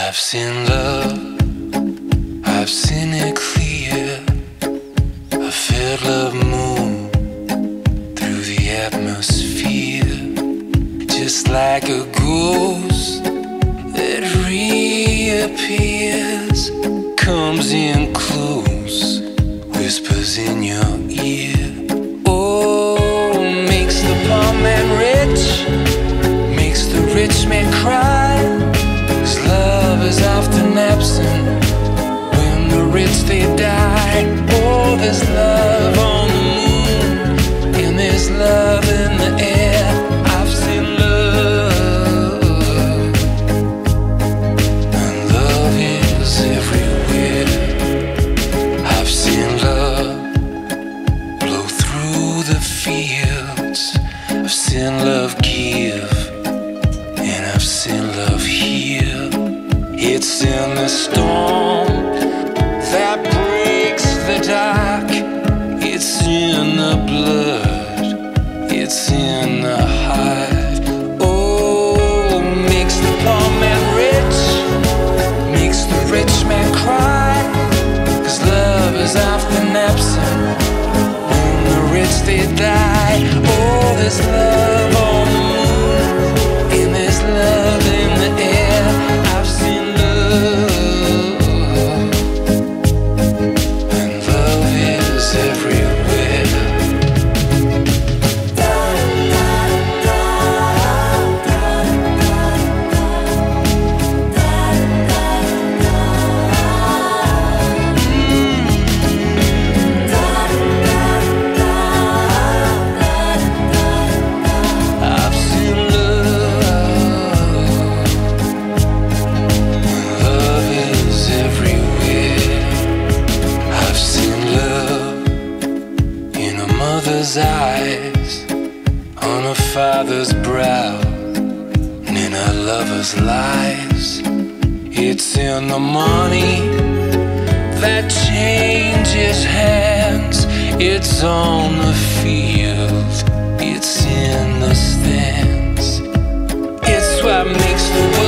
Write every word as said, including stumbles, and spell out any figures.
I've seen love, I've seen it clear. I felt love move through the atmosphere, just like a ghost that reappears, comes in close, whispers in your ear. Oh, makes the poor man rich, makes the rich man cry. 'Cause love is often absent when the rich they die. Oh, there's love on the moon and there's love in the air. I've seen love, and love is everywhere. I've seen love blow through the fields. I've seen love give, and I've seen love heal. It's in the storm that breaks the dark. It's in the blood, it's in the heart. Oh, makes the poor man rich, makes the rich man cry. 'Cause love is often absent when the rich they die. Oh, there's love on the moon and there's love in the air. I've seen love, and love is everywhere. I've seen love, love is everywhere. I've seen love in a mother's eyes, on a father's brow, and in a lover's lies. It's in the money that changes hands. It's on the field, it's in the stands. It's what makes the world